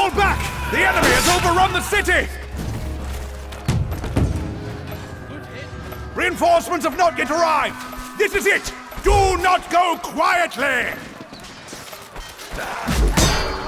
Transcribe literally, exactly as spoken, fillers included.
Fall back! The enemy has overrun the city! Reinforcements have not yet arrived! This is it! Do not go quietly!